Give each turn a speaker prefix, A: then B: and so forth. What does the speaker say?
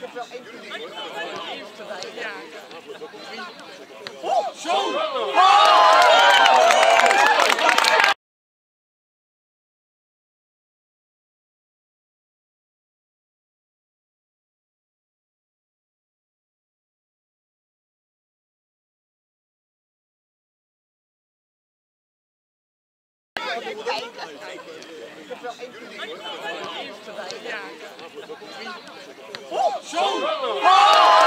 A: heb wel één keer eerste bij. Ja. Ik heb wel één keer eerste bij. Ja.